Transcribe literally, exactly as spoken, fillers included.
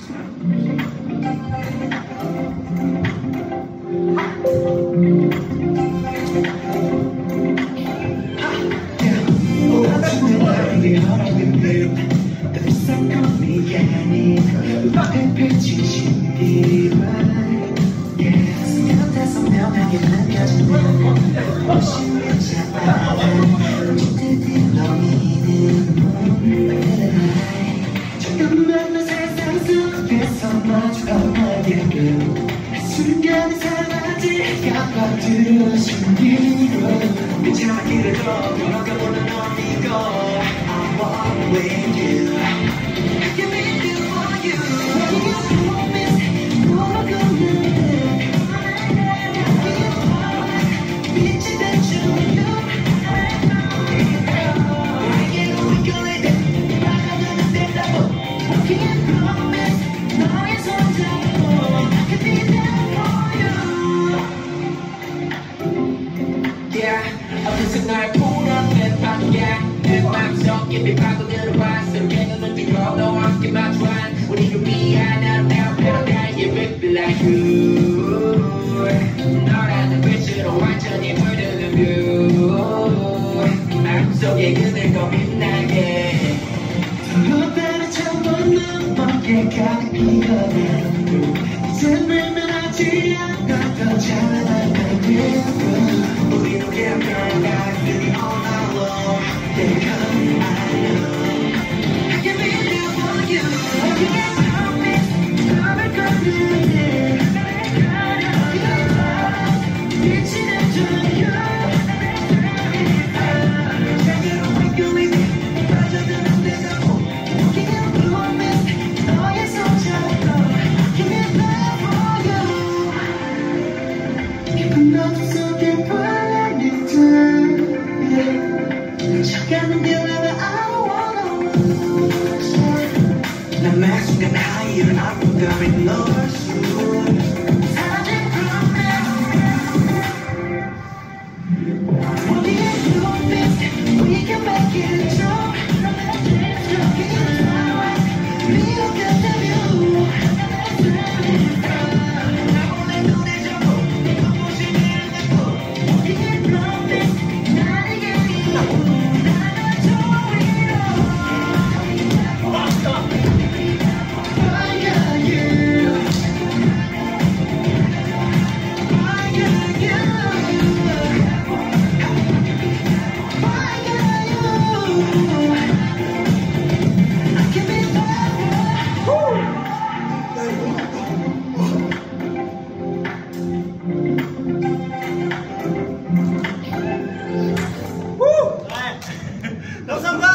순간에 사라지 깜빡들어 숨기고 내 자기를 더 돌아가보는 넌 이거 I walk with you I can be there for you You promise 돌아가는 빛이 되죠 날 보라는 방향 내 맘속 깊이 파고들어와 새롭게 눈을 뜨고 너와 함께 마주한 우리를 위한 아름다운 패러다임의 baby like you 너라는 빛으로 완전히 물드는 뷰 마음속에 그늘고 빛나게 더럽다는 처음은 멍게 가득 피어난 이젠 불면하지 않아 더 잘나갈 뷰 우리로 깨어나가 난 매순간 하이를 아프다며 넣을 수 사라진 We can make it true We don't get the view 나보내 눈에 잡고 눈부시게 잡고 We can promise 나를 이기고 나는 좋아해요 감사합니다.